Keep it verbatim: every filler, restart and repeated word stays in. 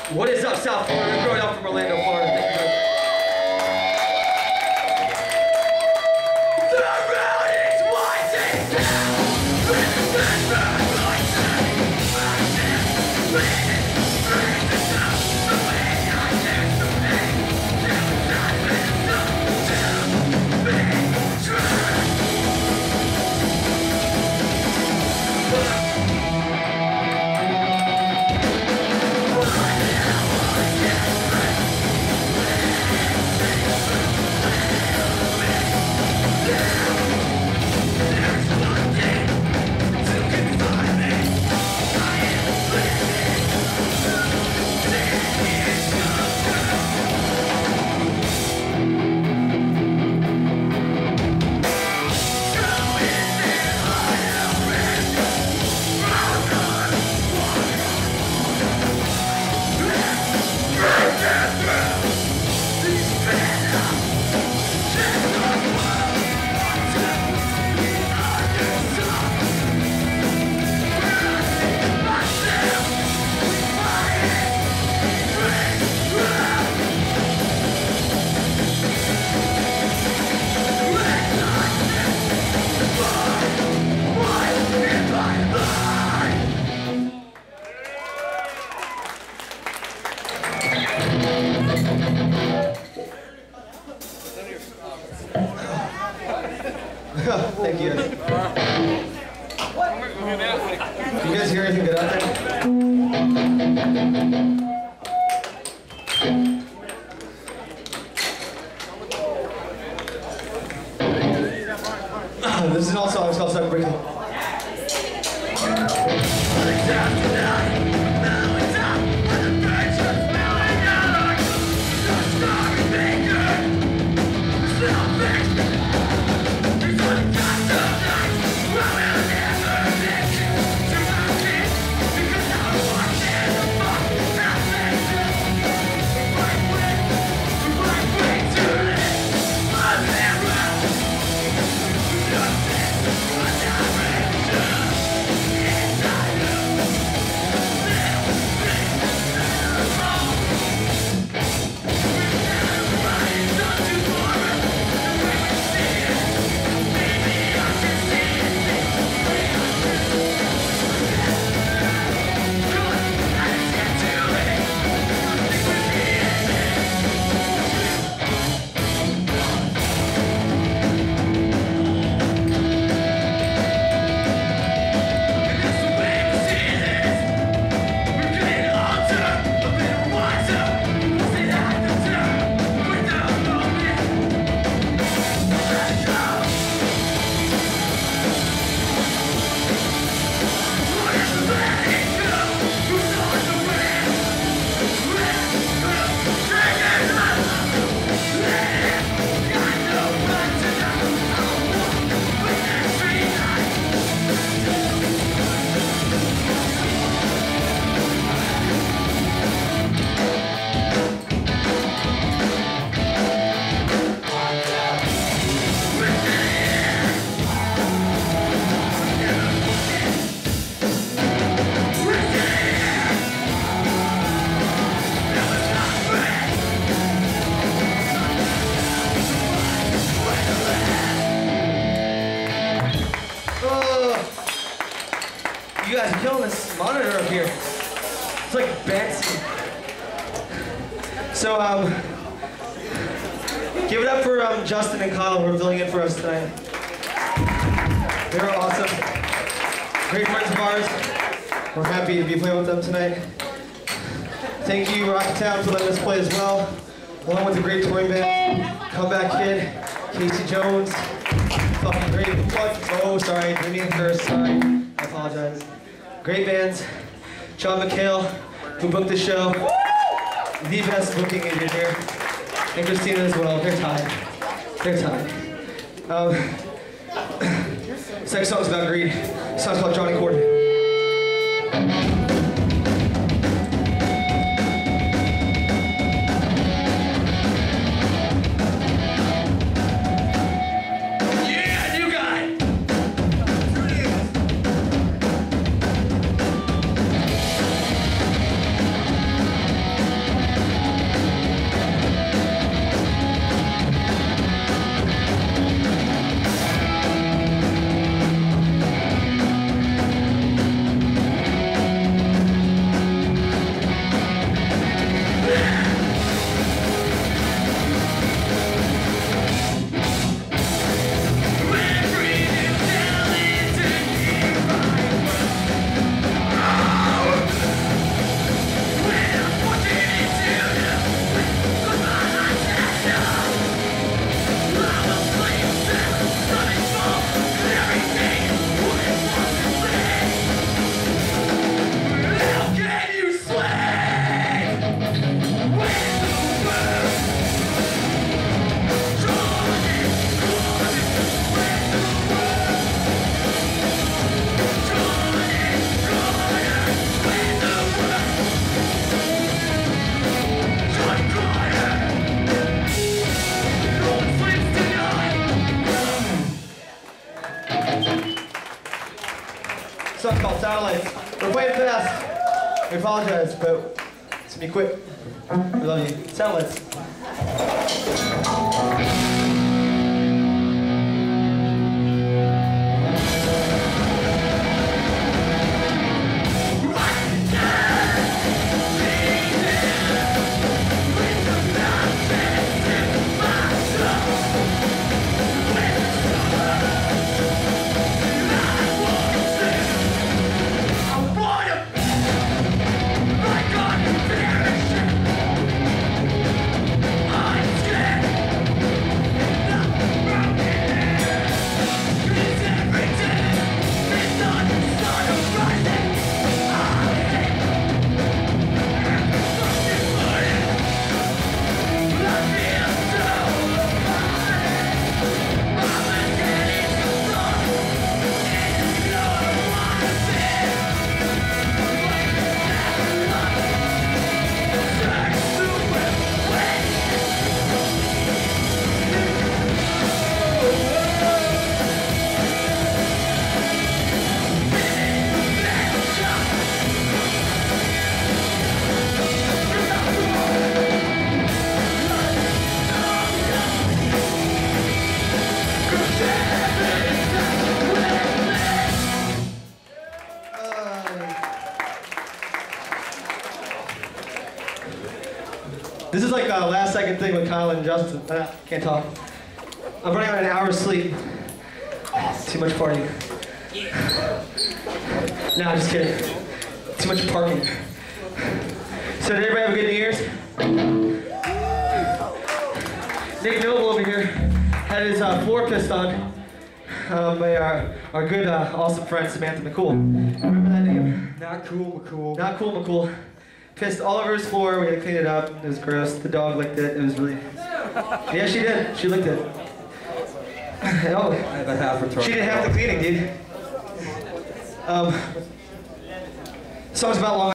What is up, South Florida? We're growing up from Orlando, Florida. Thank you guys. The road is winding down. Remember, thank you. Can you guys hear anything good out there? This is also it's called Start Breaking. You guys are killing this monitor up here. It's like Betsy. So, um, give it up for um, Justin and Kyle who are filling in for us tonight. They were awesome. Great friends of ours. We're happy to be playing with them tonight. Thank you, Rocketown, for letting us play as well. Along with the great touring band, Comeback Kid, Casey Jones, fucking great. Oh, sorry, didn't mean to curse, sorry. I apologize. Great bands. John McHale, who booked the show. The best booking agent here. And Christina as well. They're tied. They're tied. Um, this next song's about greed. This song's called Johnny Corbin. Sound Lights. We're playing fast. We apologize, but it's gonna be quick. We love you. Sound Lights. This is like a last second thing with Kyle and Justin. Uh, can't talk. I'm running on an hour's sleep. Too much partying. No, I'm just kidding. Too much parking. So did everybody have a good New Year's? Nick Noble over here had his uh, floor pissed on um, by our, our good, uh, awesome friend Samantha McCool. Remember that name? Not cool, McCool. Not cool, McCool. Pissed all over his floor. We had to clean it up. It was gross. The dog licked it. It was really. Yeah, she did. She licked it. Oh. I have a half retarded. She did half the cleaning, dude. Um, song's about long.